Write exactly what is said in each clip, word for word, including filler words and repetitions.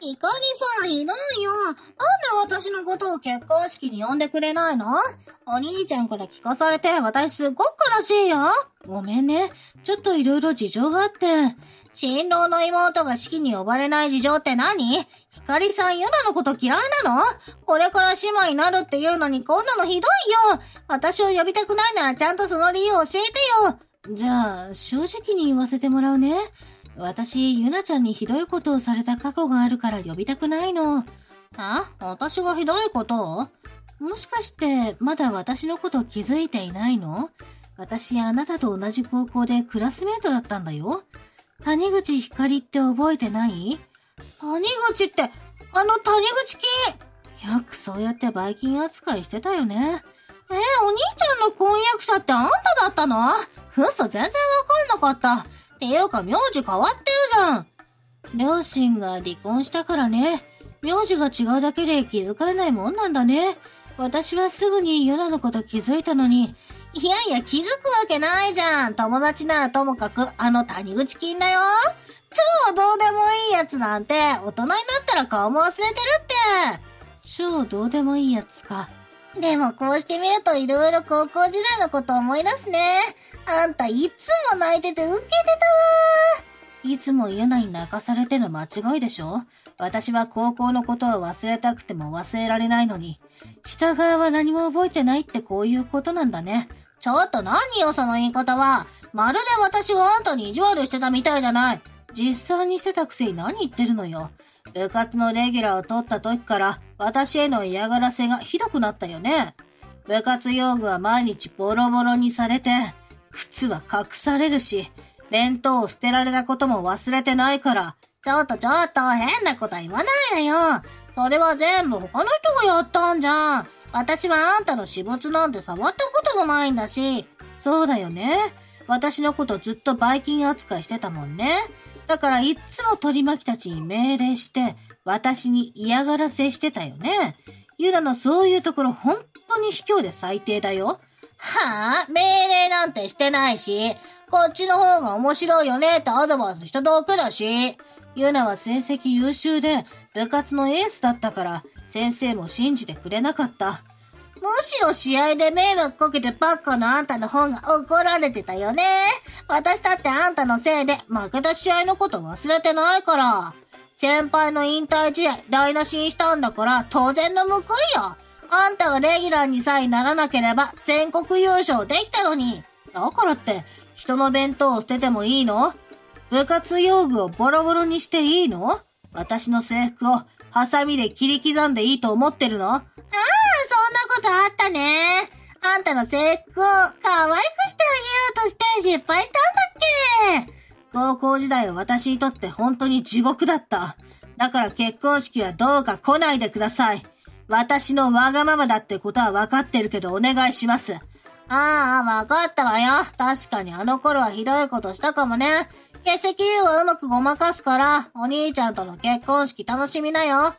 ひかりさんひどいよ。なんで私のことを結婚式に呼んでくれないの？お兄ちゃんから聞かされて私すっごく悲しいよ。 ごめんね。ちょっといろいろ事情があって。 新郎の妹が式に呼ばれない事情って何？ひかりさんユナのこと嫌いなの？これから姉妹になるっていうのにこんなのひどいよ。私を呼びたくないならちゃんとその理由教えてよ。 じゃあ、正直に言わせてもらうね。私、ユナちゃんにひどいことをされた過去があるから呼びたくないの。 あ？私がひどいことを？ もしかして、まだ私のこと気づいていないの？私、あなたと同じ高校でクラスメートだったんだよ。谷口ひかりって覚えてない？ 谷口って、あの谷口金。よくそうやってバイキン扱いしてたよね。 えー、お兄ちゃんの婚約者ってあんただったの？嘘、全然わかんなかった。っていうか、名字変わってるじゃん。 両親が離婚したからね。名字が違うだけで気づかれないもんなんだね。私はすぐにユナのこと気づいたのに。 いやいや、気づくわけないじゃん。友達ならともかく、あの谷口金だよ。超どうでもいいやつなんて、大人になったら顔も忘れてるって。 超どうでもいいやつか。 でもこうしてみるといろいろ高校時代のこと思い出すね。あんたいつも泣いててウケてたわ。 いつもユナに泣かされての間違いでしょ？私は高校のことを忘れたくても忘れられないのに。下側は何も覚えてないってこういうことなんだね。 ちょっと何よその言い方は。まるで私があんたに意地悪してたみたいじゃない。 実際にしてたくせに何言ってるのよ。部活のレギュラーを取った時から私への嫌がらせがひどくなったよね。部活用具は毎日ボロボロにされて、靴は隠されるし、弁当を捨てられたことも忘れてないから。 ちょっとちょっと変なこと言わないのよ。それは全部他の人がやったんじゃん。私はあんたの私物なんて触ったこともないんだし。 そうだよね。私のことずっとバイキン扱いしてたもんね。だからいっつも取り巻きたちに命令して、私に嫌がらせしてたよね。ユナのそういうところ本当に卑怯で最低だよ。 はぁ、命令なんてしてないし、こっちの方が面白いよねってアドバイスしただけだし。 ユナは成績優秀で部活のエースだったから先生も信じてくれなかった。 むしろ試合で迷惑かけてばっかのあんたの方が怒られてたよね。私だってあんたのせいで負けた試合のこと忘れてないから。先輩の引退試合台無しにしたんだから当然の報いよ。あんたがレギュラーにさえならなければ全国優勝できたのに。 だからって人の弁当を捨ててもいいの？部活用具をボロボロにしていいの？私の制服をハサミで切り刻んでいいと思ってるの？ ああ、そんなことあったね。あんたの制服を可愛くしてあげようとして失敗したんだっけ？ 高校時代は私にとって本当に地獄だった。だから結婚式はどうか来ないでください。私のわがままだってことは分かってるけどお願いします。 ああ、わかったわよ。確かにあの頃はひどいことしたかもね。欠席理由はうまくごまかすから、お兄ちゃんとの結婚式楽しみなよ。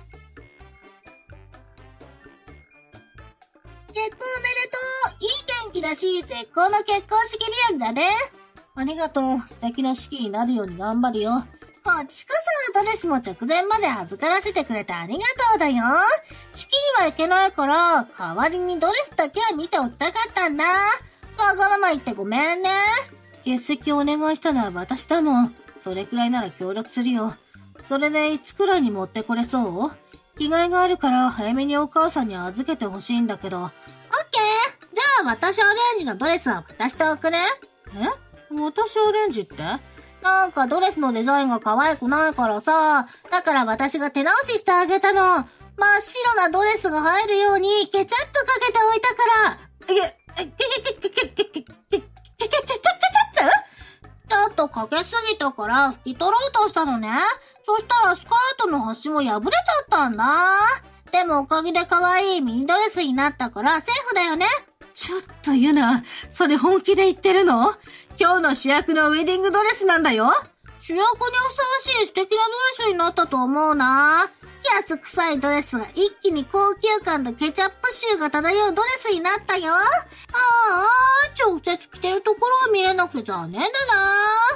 結婚おめでとう。いい天気だし、絶好の結婚式日和だね。 ありがとう。素敵な式になるように頑張るよ。 こっちこそドレスも直前まで預からせてくれてありがとうだよ。式には行けないから、代わりにドレスだけは見ておきたかったんだ。わがまま言ってごめんね。 欠席をお願いしたのは私だもん。それくらいなら協力するよ。それでいつくらいに持ってこれそう？着替えがあるから早めにお母さんに預けてほしいんだけど。オッケー。じゃあ私オレンジのドレスは渡しておくね。 え？私オレンジって？ なんかドレスのデザインが可愛くないからさ。だから私が手直ししてあげたの。真っ白なドレスが入るようにケチャップかけておいたから。 け、け、け、け、け、け、け、け、け、け、け、 ケチャップちょっとかけすぎたから拭き取ろうとしたのね。そしたらスカートの端も破れちゃったんだ。でもおかげで可愛いミニドレスになったからセーフだよね。 ちょっとユナ、それ本気で言ってるの？今日の主役のウェディングドレスなんだよ。 主役にふさわしい素敵なドレスになったと思うな。安臭いドレスが一気に高級感とケチャップ臭が漂うドレスになったよ。ああ、直接着てるところを見れなくて残念だな。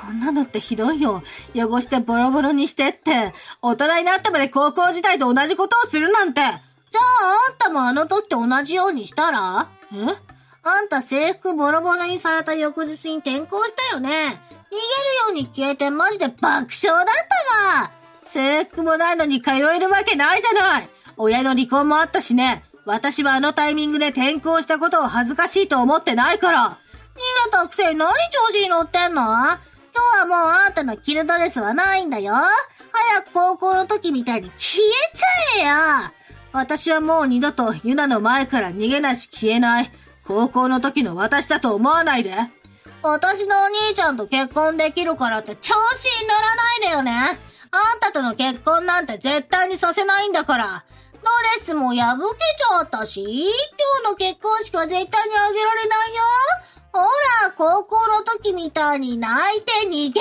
こんなのってひどいよ。汚してボロボロにしてって。大人になってまで高校時代と同じことをするなんて。じゃああんたもあの時と同じようにしたら？ え？ あんた制服ボロボロにされた翌日に転校したよね。逃げるように消えてマジで爆笑だったが。 制服もないのに通えるわけないじゃない。親の離婚もあったしね。私はあのタイミングで転校したことを恥ずかしいと思ってないから。 逃げたくせに何調子に乗ってんの？今日はもうあんたの着るドレスはないんだよ。早く高校の時みたいに消えちゃえよ。 私はもう二度とユナの前から逃げないし消えない。高校の時の私だと思わないで。 私のお兄ちゃんと結婚できるからって調子に乗らないでよね。あんたとの結婚なんて絶対にさせないんだから。ドレスも破けちゃったし、今日の結婚式は絶対にあげられないよ。ほら、高校の時みたいに泣いて逃げ出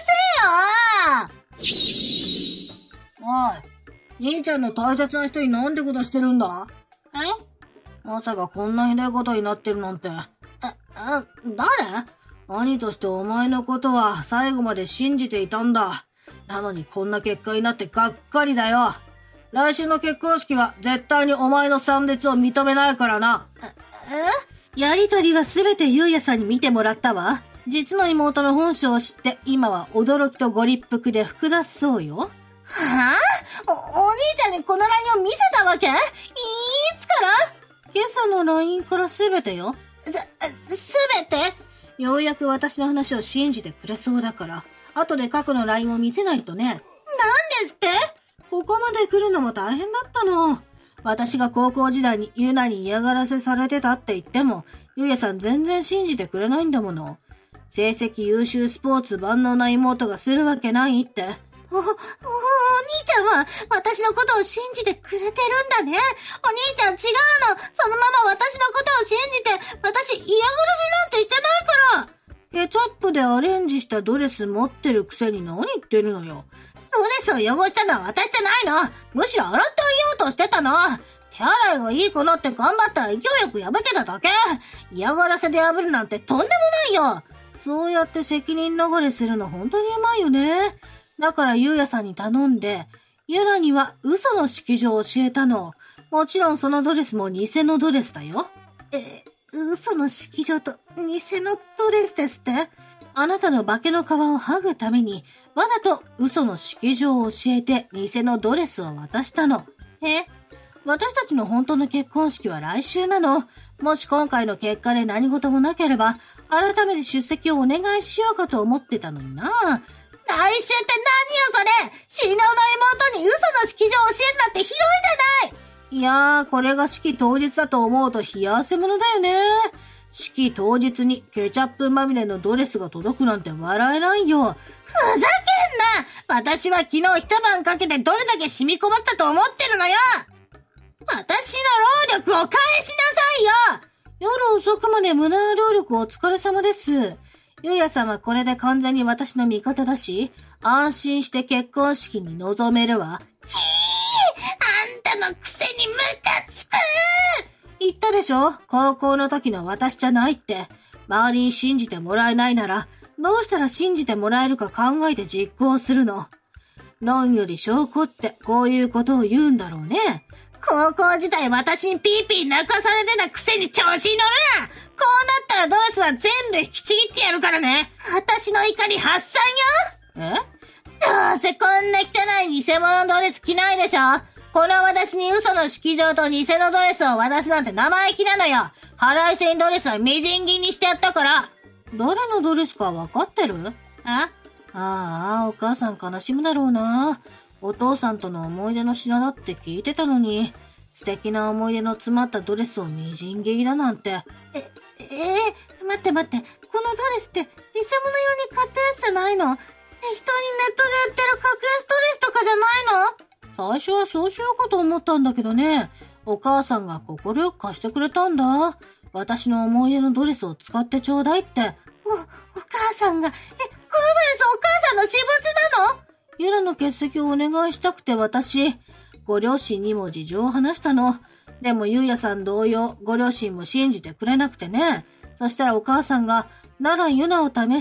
せよ。 おい、兄ちゃんの大切な人になんてことしてるんだ？ え？ まさかこんなひどいことになってるなんて。 え、え、誰？ 兄としてお前のことは最後まで信じていたんだ。なのにこんな結果になってがっかりだよ。来週の結婚式は絶対にお前の参列を認めないからな。 え？ やりとりはすべてゆうやさんに見てもらったわ。実の妹の本性を知って今は驚きとご立腹で複雑そうよ。 はぁ、あ、お、お兄ちゃんにこの ライン を見せたわけ？いつから？ 今朝の ライン からすべてよ。 す、すべて？ ようやく私の話を信じてくれそうだから、後で過去の ライン を見せないとね。 なんですって？ ここまで来るのも大変だったの。私が高校時代にユナに嫌がらせされてたって言っても、ゆうやさん全然信じてくれないんだもの。成績優秀スポーツ万能な妹がするわけないって。 お、お、お兄ちゃんは私のことを信じてくれてるんだね。お兄ちゃん違うの。そのまま私のことを信じて、私嫌がらせなんてしてないから。 ケチャップでアレンジしたドレス持ってるくせに何言ってるのよ。 ドレスを汚したのは私じゃないの。むしろ洗ってあげようとしてたの。手洗いがいい子のって頑張ったら勢いよく破けただけ。嫌がらせで破るなんてとんでもないよ。 そうやって責任逃れするの本当にうまいよね。だからゆうやさんに頼んで、ユナには嘘の式場を教えたの。もちろんそのドレスも偽のドレスだよ。 え、嘘の式場と偽のドレスですって？ あなたの化けの皮を剥ぐために、わざと嘘の式場を教えて偽のドレスを渡したの。 え？ 私たちの本当の結婚式は来週なの。もし今回の結果で何事もなければ、改めて出席をお願いしようかと思ってたのにな。 来週って何よそれ！新郎の妹に嘘の式場を教えるなんてひどいじゃない！ いやー、これが式当日だと思うと冷や汗ものだよね。式当日にケチャップまみれのドレスが届くなんて笑えないよ。 ふざけんな！私は昨日一晩かけてどれだけ染み込ませたと思ってるのよ！私の労力を返しなさいよ！ 夜遅くまで無駄な労力お疲れ様です。ゆうやさんはこれで完全に私の味方だし、安心して結婚式に臨めるわ。 きー！あんたのくせにムカつく！ 言ったでしょ？高校の時の私じゃないって。周りに信じてもらえないなら、どうしたら信じてもらえるか考えて実行するの。論より証拠ってこういうことを言うんだろうね。 高校時代私にピーピー泣かされてたくせに調子に乗るな！こうなったらドレスは全部引きちぎってやるからね！私の怒り発散よ！え？ どうせこんな汚い偽物ドレス着ないでしょ？この私に嘘の式場と偽のドレスを渡すなんて生意気なのよ！腹いせにドレスはみじん切りにしてやったから！ どれのドレスかわかってる？ あ？ ああ、お母さん悲しむだろうな。お父さんとの思い出の品だって聞いてたのに、素敵な思い出の詰まったドレスをみじん切りだなんて。 え、えー、待って待って、このドレスって偽物用に買ったやつじゃないの？適当にネットで売ってる格安ドレスとかじゃないの？最初はそうしようかと思ったんだけどね、お母さんが快く貸してくれたんだ。私の思い出のドレスを使ってちょうだいって。 お、お母さんが、え、このドレスお母さんの私物なの？ ユナの欠席をお願いしたくて私、ご両親にも事情を話したの。でもゆうやさん同様、ご両親も信じてくれなくてね。そしたらお母さんが、ならユナを試して、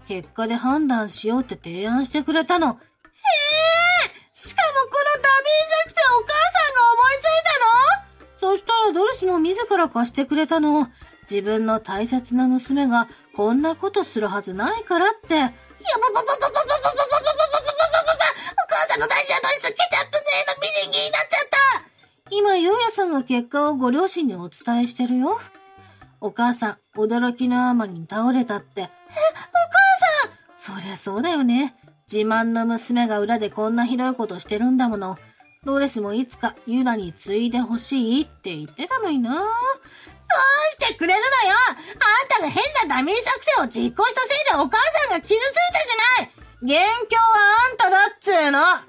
結果で判断しようって提案してくれたの。へえ、 しかもこのダミー作戦お母さんが思いついたの？そしたらドレスも自ら貸してくれたの。自分の大切な娘がこんなことするはずないからって。やばばばばばばばばばばばばばばばお母さんの大事なドレスケチャップねえのみじん切りになっちゃった。今、ゆうやさんが結果をご両親にお伝えしてるよ。お母さん、驚きのあまりに倒れたって。え、お母さん！そりゃそうだよね。自慢の娘が裏でこんなひどいことしてるんだもの。ドレスもいつかユナに継いでほしいって言ってたのにな。どうしてくれるのよ！あんたが変なダミー作戦を実行したせいでお母さんが傷ついたじゃない！元凶はあんただっつーの。ええー、お父さんから今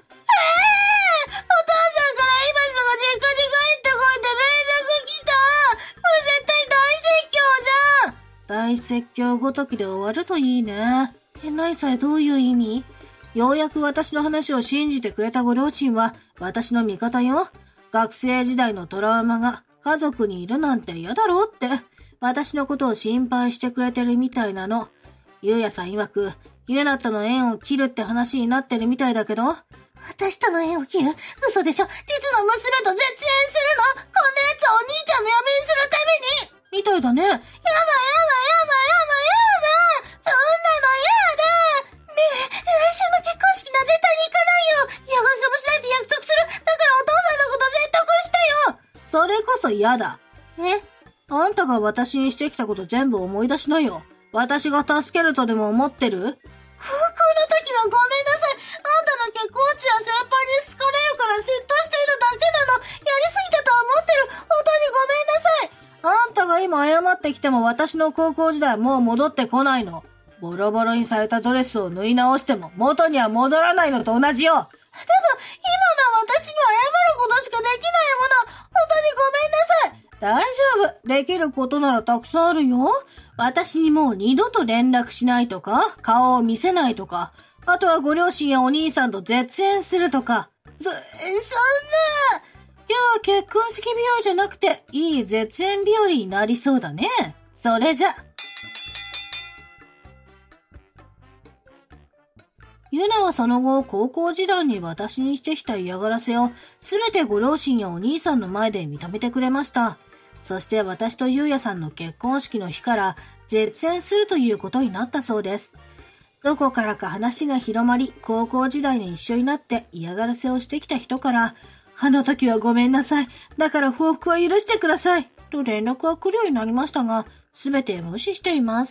すぐ実家に帰ってこいって連絡来た！これ絶対大説教じゃん！ 大説教ごときで終わるといいね。え、何それどういう意味？ようやく私の話を信じてくれたご両親は私の味方よ。学生時代のトラウマが家族にいるなんて嫌だろうって私のことを心配してくれてるみたいなの。ゆうやさん曰くユナとの縁を切るって話になってるみたいだけど。 私との縁を切る？嘘でしょ？実の娘と絶縁するの？こんなやつをお兄ちゃんの嫁にするために？ みたいだね。やだやだやだやだやだ！そんなのやだ！ねえ、来週の結婚式な、絶対に行かないよ！嫌がらせもしないって約束する！だからお父さんのこと説得してよ！ それこそ嫌だ。え？あんたが私にしてきたこと全部思い出しなよ。私が助けるとでも思ってる？ 高校の時はごめんなさい。あんたの結婚地は先輩に好かれるから嫉妬していただけなの。やりすぎたとは思ってる。本当にごめんなさい。 あんたが今謝ってきても私の高校時代はもう戻ってこないの。ボロボロにされたドレスを縫い直しても元には戻らないのと同じよ。でも今の私には謝ることしかできないもの。本当にごめんなさい。 大丈夫。できることならたくさんあるよ。私にもう二度と連絡しないとか、顔を見せないとか、あとはご両親やお兄さんと絶縁するとか。 そ、そんな。 今日は結婚式日和じゃなくて、いい絶縁日和になりそうだね。それじゃ。ユナはその後、高校時代に私にしてきた嫌がらせを、すべてご両親やお兄さんの前で認めてくれました。そして私とゆうやさんの結婚式の日から、絶縁するということになったそうです。どこからか話が広まり、高校時代に一緒になって嫌がらせをしてきた人から、あの時はごめんなさい。だから報復は許してください。と連絡が来るようになりましたが、すべて無視しています。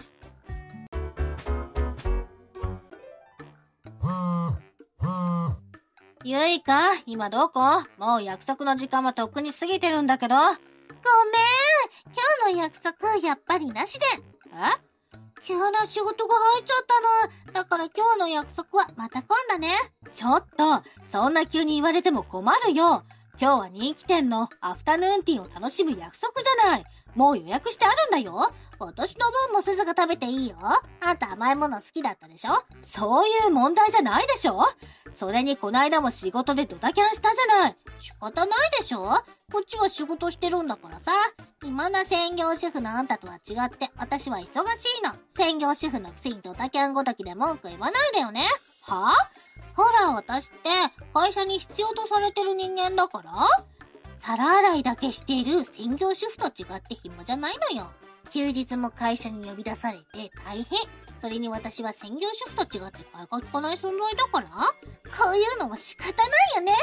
ゆいか、今どこ？もう約束の時間はとっくに過ぎてるんだけど。ごめん。今日の約束やっぱりなしで。え？急な仕事が入っちゃったの。だから今日の約束はまた今度ね。 ちょっと、そんな急に言われても困るよ。今日は人気店のアフタヌーンティーを楽しむ約束じゃない。もう予約してあるんだよ。 私の分も鈴が食べていいよ。あんた甘いもの好きだったでしょ？ そういう問題じゃないでしょ？それにこないだも仕事でドタキャンしたじゃない。 仕方ないでしょ？こっちは仕事してるんだからさ。今な専業主婦のあんたとは違って私は忙しいの。専業主婦のくせにドタキャンごときで文句言わないでよね。はぁ？ほら私って会社に必要とされてる人間だから。皿洗いだけしている専業主婦と違って暇じゃないのよ。休日も会社に呼び出されて大変。それに私は専業主婦と違って買いが利かない存在だから、こういうのも仕方ないよね。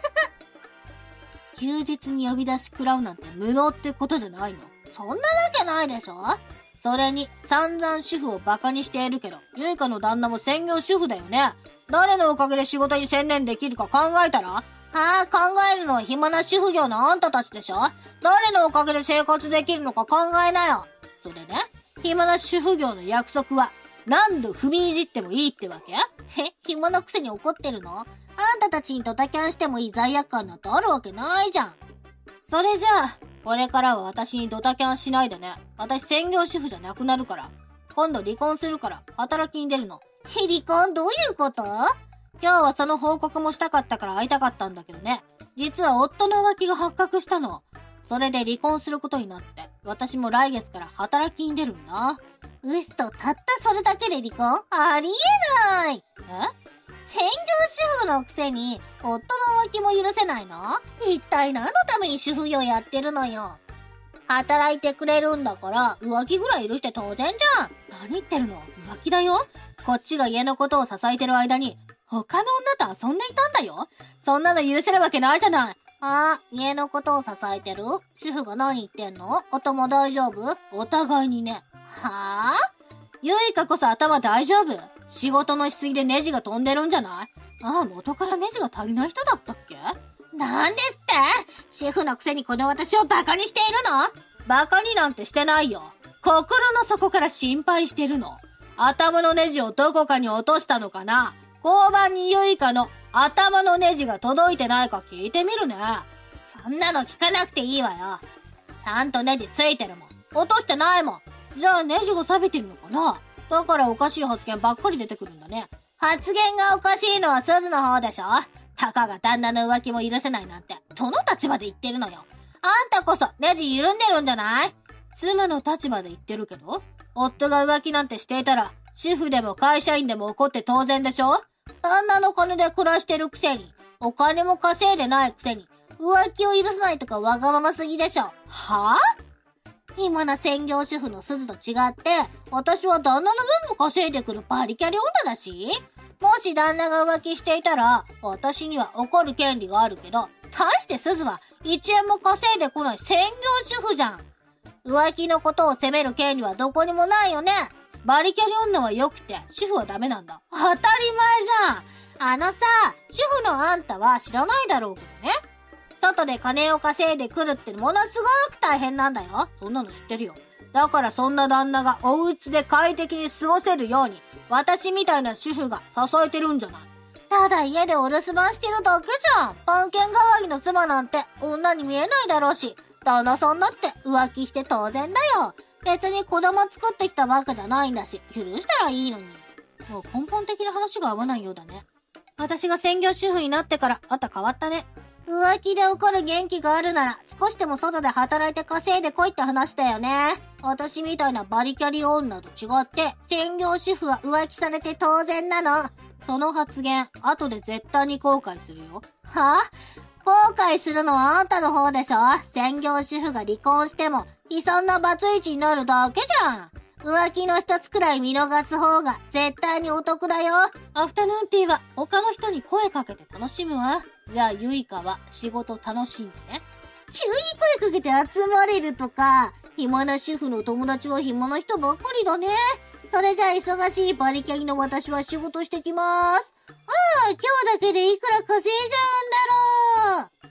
休日に呼び出し食らうなんて無能ってことじゃないの？ そんなわけないでしょ。 それに散々主婦をバカにしているけど、ゆいかの旦那も専業主婦だよね。誰のおかげで仕事に専念できるか考えたら？ ああ、考えるのは暇な主婦業のあんたたちでしょ。誰のおかげで生活できるのか考えなよ。 それで、暇な主婦業の約束は何度踏みいじってもいいってわけ？ え、暇なくせに怒ってるの？あんたたちにドタキャンしてもいい罪悪感なんてあるわけないじゃん。 それじゃあ、これからは私にドタキャンしないでね。私専業主婦じゃなくなるから。今度離婚するから働きに出るの。 離婚どういうこと？ 今日はその報告もしたかったから会いたかったんだけどね。実は夫の浮気が発覚したの。 それで離婚することになって、私も来月から働きに出るんだ。 うっそ、たったそれだけで離婚？ありえない。 え？ 専業主婦のくせに、夫の浮気も許せないの？一体何のために主婦業やってるのよ。働いてくれるんだから、浮気ぐらい許して当然じゃん。 何言ってるの？浮気だよ。こっちが家のことを支えてる間に、他の女と遊んでいたんだよ。そんなの許せるわけないじゃない。 ああ、家のことを支えてる？主婦が何言ってんの？夫も大丈夫？ お互いにね。 はぁ？ ゆいかこそ頭大丈夫？仕事のしすぎでネジが飛んでるんじゃない？ああ、元からネジが足りない人だったっけ？ なんですって？主婦のくせにこの私をバカにしているの？ バカになんてしてないよ。心の底から心配してるの。頭のネジをどこかに落としたのかな？交番にゆいかの頭のネジが届いてないか聞いてみるね。 そんなの聞かなくていいわよ。ちゃんとネジついてるもん。落としてないもん。 じゃあネジが錆びてるのかな？だからおかしい発言ばっかり出てくるんだね。 発言がおかしいのは鈴の方でしょ？たかが旦那の浮気も許せないなんて、どの立場で言ってるのよ。あんたこそネジ緩んでるんじゃない？ 妻の立場で言ってるけど、夫が浮気なんてしていたら、主婦でも会社員でも怒って当然でしょ？ 旦那の金で暮らしてるくせに、お金も稼いでないくせに、浮気を許さないとかわがまますぎでしょ。 はぁ？ 今の専業主婦の鈴と違って、私は旦那の分も稼いでくるバリキャリ女だし、もし旦那が浮気していたら、私には怒る権利があるけど、対して鈴はいちえんも稼いでこない専業主婦じゃん。浮気のことを責める権利はどこにもないよね。 バリキャリ女は良くて、主婦はダメなんだ。 当たり前じゃん。あのさ、主婦のあんたは知らないだろうけどね。外で金を稼いでくるってものすごく大変なんだよ。 そんなの知ってるよ。だからそんな旦那がお家で快適に過ごせるように、私みたいな主婦が支えてるんじゃない。 ただ家でお留守番してるだけじゃん。番犬代わりの妻なんて女に見えないだろうし、旦那さんだって浮気して当然だよ。別に子供作ってきたわけじゃないんだし、許したらいいのに。 もう根本的な話が合わないようだね。私が専業主婦になってからまた変わったね。 浮気で怒る元気があるなら少しでも外で働いて稼いでこいって話だよね。私みたいなバリキャリ女と違って専業主婦は浮気されて当然なの。 その発言後で絶対に後悔するよ。 はぁ？後悔するのはあんたの方でしょ？専業主婦が離婚しても悲惨なバツイチになるだけじゃん。浮気の一つくらい見逃す方が絶対にお得だよ。 アフタヌーンティーは他の人に声かけて楽しむわ。じゃあゆいかは仕事楽しんでね。 急に声かけて集まれるとか、暇な主婦の友達は暇な人ばっかりだね。それじゃあ忙しいバリキャリの私は仕事してきます。ああ、今日だけでいくら稼いじゃうんだろう。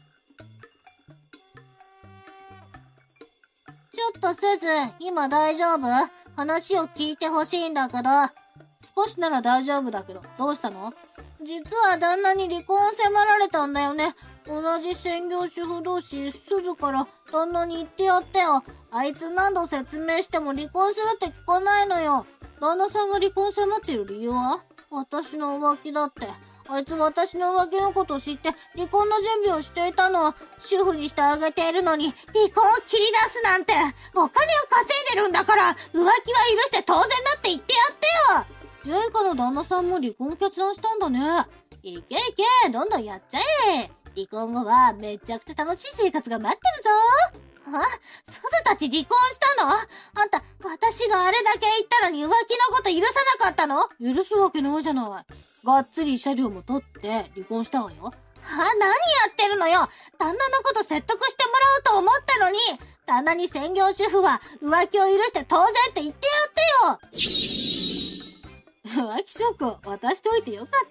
ちょっとすず、今大丈夫？話を聞いてほしいんだけど。 少しなら大丈夫だけど、どうしたの？ 実は旦那に離婚を迫られたんだよね。同じ専業主婦同士、すずから旦那に言ってやってよ。あいつ何度説明しても離婚するって聞かないのよ。 旦那さんが離婚迫っている理由は？ 私の浮気だって。あいつ私の浮気のことを知って離婚の準備をしていたの。主婦にしてあげているのに離婚を切り出すなんて。お金を稼いでるんだから浮気は許して当然だって言ってやってよ。 ゆいかの旦那さんも離婚決断したんだね。 いけいけ、どんどんやっちゃえ。離婚後はめちゃくちゃ楽しい生活が待ってるぞ。あ、すずたち離婚したの？あんた、私があれだけ言ったのに浮気のこと許さなかったの？ 許すわけないじゃない。がっつり慰謝料も取って離婚したわよ。 は、何やってるのよ。旦那のこと説得してもらおうと思ったのに、旦那に専業主婦は浮気を許して当然って言ってやってよ。 浮気証拠渡しておいてよかった。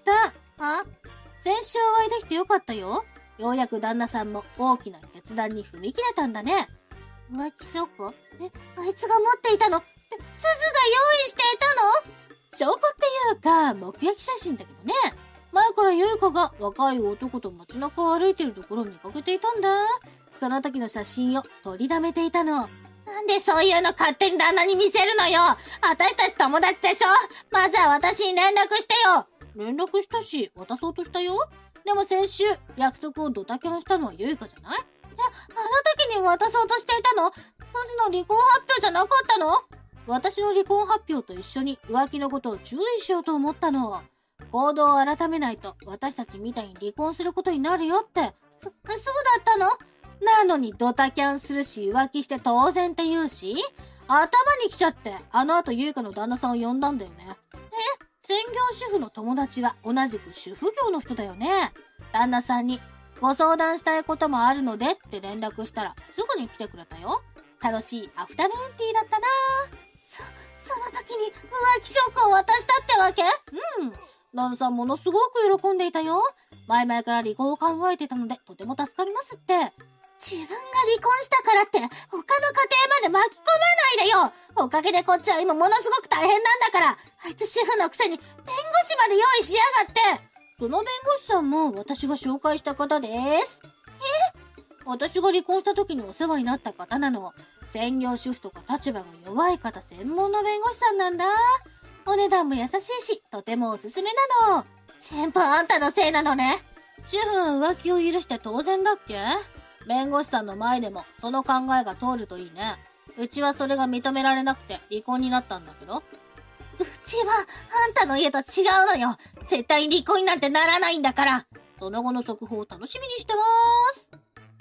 あ？ 先週お会いできてよかったよ。ようやく旦那さんも大きな決断に踏み切れたんだね。 浮気証拠？え、あいつが持っていたの？え、すずが用意していたの？ 証拠っていうか、目撃写真だけどね。前からゆいかが若い男と街中を歩いてるところを見かけていたんだ。その時の写真を取りだめていたの。 なんでそういうの勝手に旦那に見せるのよ。私たち友達でしょ。まずは私に連絡してよ。 連絡したし、渡そうとしたよ。でも先週、約束をドタキャンしたのはゆいかじゃない？ あの時に渡そうとしていたの？ソジの離婚発表じゃなかったの？ 私の離婚発表と一緒に浮気のことを注意しようと思ったの。行動を改めないと私たちみたいに離婚することになるよって。 そ、そうだったの？ なのにドタキャンするし浮気して当然って言うし、頭に来ちゃってあの後ゆいかの旦那さんを呼んだんだよね。 え？ 専業主婦の友達は同じく主婦業の人だよね。旦那さんにご相談したいこともあるのでって連絡したらすぐに来てくれたよ。楽しいアフタヌーンティーだったな。 そ、その時に浮気証拠を渡したってわけ？ うん。旦那さんものすごく喜んでいたよ。前々から離婚を考えていたのでとても助かりますって。 自分が離婚したからって他の家庭まで巻き込まないでよ。おかげでこっちは今ものすごく大変なんだから。あいつ主婦のくせに弁護士まで用意しやがって。 その弁護士さんも私が紹介した方です。 え？ 私が離婚した時にお世話になった方なの。専業主婦とか立場が弱い方専門の弁護士さんなんだ。お値段も優しいし、とてもおすすめなの。 全部あんたのせいなのね。 主婦は浮気を許して当然だっけ？弁護士さんの前でもその考えが通るといいね。うちはそれが認められなくて離婚になったんだけど。 うちはあんたの家と違うのよ。絶対に離婚になんてならないんだから。 その後の速報を楽しみにしてまーす。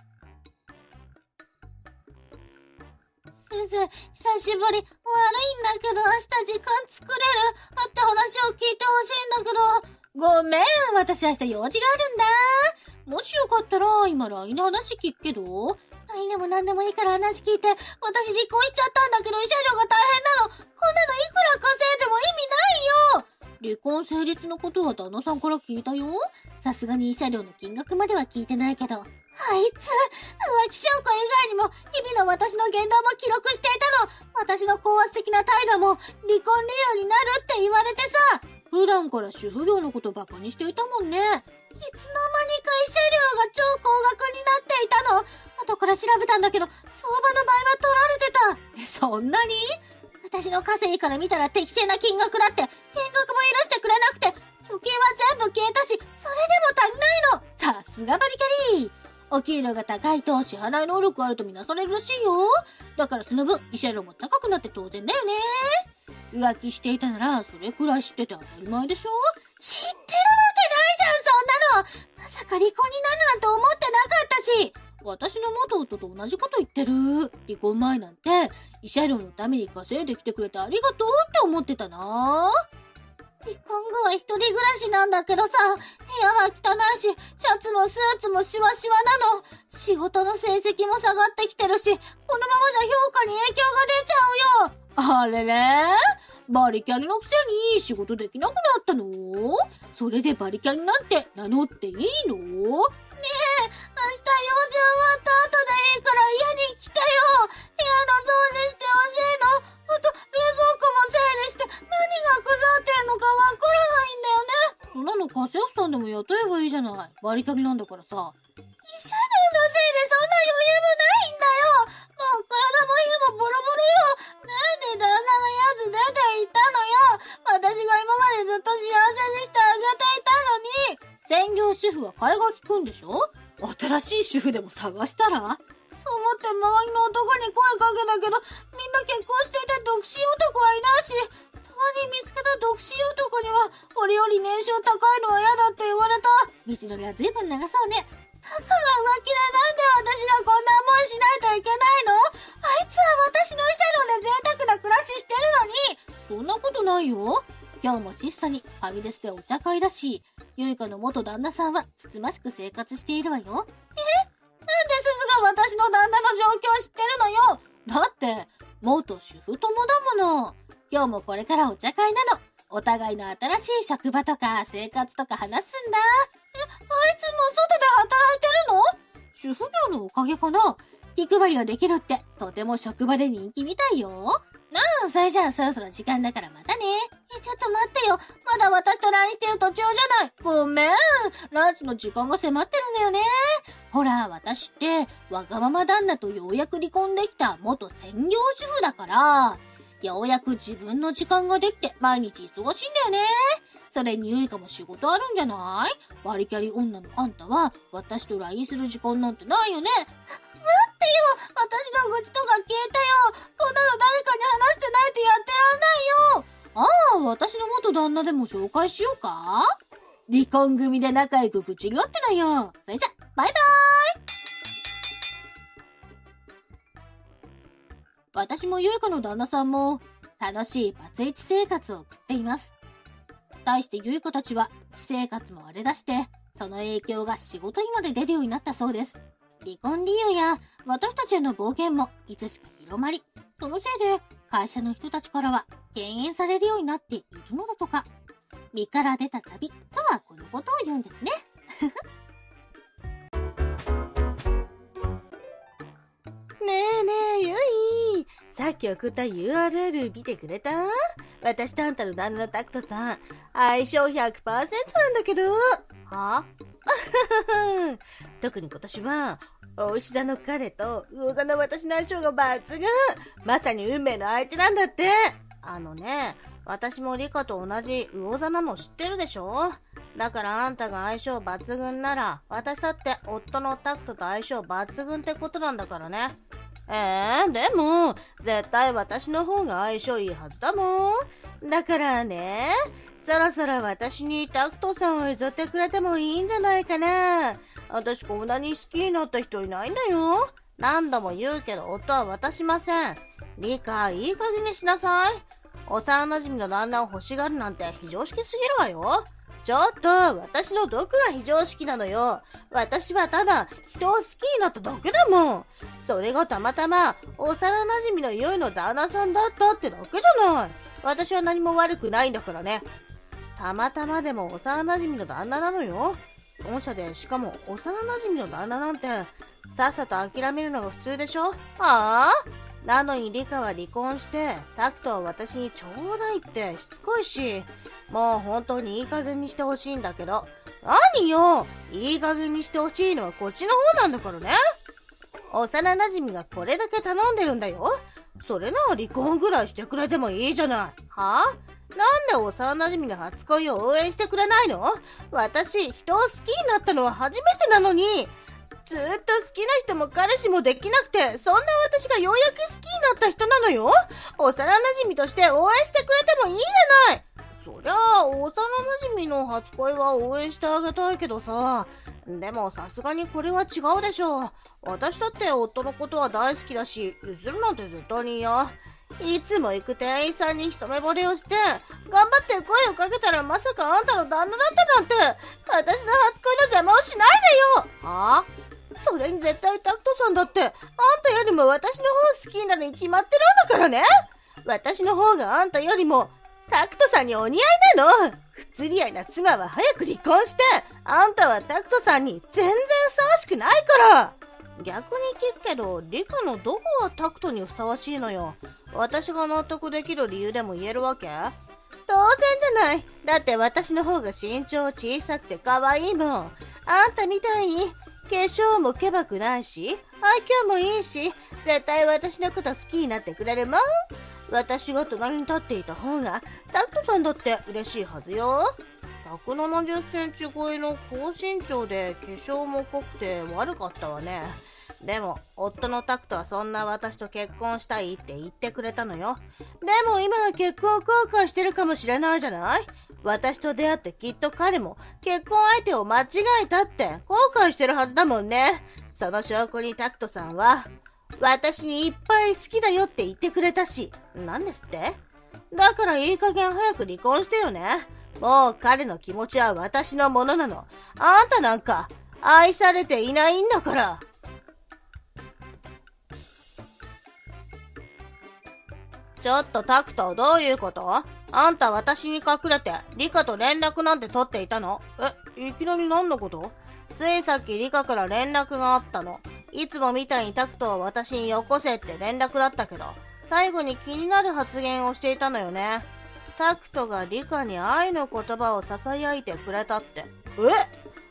先生、久しぶり。悪いんだけど明日時間作れる？って話を聞いてほしいんだけど。 ごめん、私明日用事があるんだ。もしよかったら今 ライン で話聞くけど。 ライン でも何でもいいから話聞いて。私離婚しちゃったんだけど慰謝料が大変なの。こんなのいくら稼いでも意味ないよ。 離婚成立のことは旦那さんから聞いたよ。さすがに慰謝料の金額までは聞いてないけど。あいつ、浮気証拠以外にも日々の私の言動も記録していたの。私の高圧的な態度も離婚理由になるって言われてさ。 普段から主婦業のことバカにしていたもんね。いつの間にか慰謝料が超高額になっていたの。後から調べたんだけど、相場の倍は取られてた。 え、そんなに？ 私の稼ぎから見たら適正な金額だって、見学も許してくれなくて、貯金は全部消えたし、それでも足りないの。さすがバリキャリー。お給料が高いと支払い能力あるとみなされるらしいよ。だからその分、慰謝料も高くなって当然だよね。浮気していたなら、それくらい知ってて当たり前でしょ？ 知ってるわけないじゃん、そんなの。まさか離婚になるなんて思ってなかったし。 私の元夫と同じこと言ってる。離婚前なんて、慰謝料のために稼いできてくれてありがとうって思ってたな。 離婚後は一人暮らしなんだけどさ、部屋は汚いし、シャツもスーツもシワシワなの。仕事の成績も下がってきてるし、このままじゃ評価に影響が出ちゃうよ。 あれれ？バリキャリのくせに仕事できなくなったの？それでバリキャリなんて名乗っていいの？ ねえ、明日用事終わった後でいいから家に来てよ。部屋の掃除してほしいの。あと、冷蔵庫も整理して、何が腐ってるのかわからないんだよね。 そんなの家政婦さんでも雇えばいいじゃない。バリキャリなんだからさ。 慰謝料のせいでそんな余裕もないんだよ。もう体も家もボロボロよ。なんで旦那のやつ出ていったのよ。私が今までずっと幸せにしてあげていたのに。 専業主婦は替えが利くんでしょ？新しい主婦でも探したら？ そう思って周りの男に声かけたけど、みんな結婚していて独身男はいないし、たまに見つけた独身男には、俺より年収高いのは嫌だって言われた。 道のりは随分長そうね。 たかが浮気でなんで私がこんな思いしないといけないの？あいつは私の慰謝料で贅沢な暮らししてるのに。 そんなことないよ。今日も質素にファミレスでお茶会だし、ゆいかの元旦那さんはつつましく生活しているわよ。え？ なんですずが私の旦那の状況を知ってるのよ。 だって、元主婦友だもの。今日もこれからお茶会なの。お互いの新しい職場とか生活とか話すんだ。 え、あいつも外で働いてるの？ 主婦業のおかげかな。気配りができるってとても職場で人気みたいよ。なあ、それじゃあそろそろ時間だからまたね。 え、ちょっと待ってよ。まだ私と ライン してる途中じゃない。 ごめん。ランチの時間が迫ってるんだよね。ほら、私ってわがまま旦那とようやく離婚できた元専業主婦だから、ようやく自分の時間ができて毎日忙しいんだよね。 それにゆいかも仕事あるんじゃない？割りキャリ女のあんたは私と ライン する時間なんてないよね。待ってよ、私の愚痴とか聞いてよ。こんなの誰かに話してないとやってらんないよ。ああ、私の元旦那でも紹介しようか？離婚組で仲良く愚痴り合ってなよ。それじゃ、バイバーイ。私もゆいかの旦那さんも楽しいバツイチ生活を送っています。対してゆいかたちは私生活も荒れ出して、その影響が仕事にまで出るようになったそうです。離婚理由や私たちへの暴言もいつしか広まり、そのせいで会社の人たちからは敬遠されるようになっているのだとか。身から出たサビとはこのことを言うんですね。 ねえねえ、ゆい。さっき送った ユーアールエル 見てくれた？私とあんたの旦那のタクトさん、相性 ひゃくパーセント なんだけど。は特に今年は、お牛座の彼と魚座の私の相性が抜群。まさに運命の相手なんだって。あのね、私もリカと同じ魚座なの知ってるでしょ？だからあんたが相性抜群なら、私だって夫のタクトと相性抜群ってことなんだからね。えー、でも、絶対私の方が相性いいはずだもん。だからね、そろそろ私にタクトさんを譲ってくれてもいいんじゃないかな。私こんなに好きになった人いないんだよ。何度も言うけど夫は渡しません。リカ、いい加減にしなさい。幼馴染の旦那を欲しがるなんて非常識すぎるわよ。ちょっと、私のどこが非常識なのよ。私はただ、人を好きになっただけだもん。それがたまたま、幼馴染のゆいの旦那さんだったってだけじゃない。私は何も悪くないんだからね。たまたまでも幼馴染の旦那なのよ。御社で、しかも幼馴染の旦那なんて、さっさと諦めるのが普通でしょ？はあ？なのにリカは離婚して、タクトは私にちょうだいってしつこいし、もう本当にいい加減にしてほしいんだけど。何よ！いい加減にしてほしいのはこっちの方なんだからね。幼馴染がこれだけ頼んでるんだよ。それなら離婚ぐらいしてくれてもいいじゃない。はぁ？なんで幼馴染の初恋を応援してくれないの？私、人を好きになったのは初めてなのに。ずーっと好きな人も彼氏もできなくて、そんな私がようやく好きになった人なのよ。幼馴染として応援してくれてもいいじゃない。そりゃあ、幼馴染の初恋は応援してあげたいけどさ。でもさすがにこれは違うでしょ。私だって夫のことは大好きだし、譲るなんて絶対に嫌。いつも行く店員さんに一目惚れをして、頑張って声をかけたらまさかあんたの旦那だったなんて、私の初恋の邪魔をしないでよ。はぁ？それに絶対タクトさんだって、あんたよりも私の方好きになるに決まってるんだからね。私の方があんたよりも、タクトさんにお似合いなの。不釣り合いな妻は早く離婚して、あんたはタクトさんに全然ふさわしくないから。逆に聞くけど、リカのどこがタクトにふさわしいのよ。私が納得できる理由でも言えるわけ？当然じゃない。だって私の方が身長小さくて可愛いもん。あんたみたいに、化粧もけばくないし、愛嬌もいいし、絶対私のこと好きになってくれるもん。私が隣に立っていた方が、タクトさんだって嬉しいはずよ。ひゃくななじゅっセンチ超えの高身長で化粧も濃くて悪かったわね。でも、夫のタクトはそんな私と結婚したいって言ってくれたのよ。でも今は結婚後悔してるかもしれないじゃない？私と出会ってきっと彼も結婚相手を間違えたって後悔してるはずだもんね。その証拠にタクトさんは、私にいっぱい好きだよって言ってくれたし、なんですって？だからいい加減早く離婚してよね。もう彼の気持ちは私のものなの。あんたなんか愛されていないんだから。ちょっとタクト、どういうこと？あんた私に隠れてリカと連絡なんて取っていたの？え、いきなり何のこと？ついさっきリカから連絡があったの。いつもみたいにタクトを私によこせって連絡だったけど、最後に気になる発言をしていたのよね。タクトがリカに愛の言葉を囁いてくれたって。え？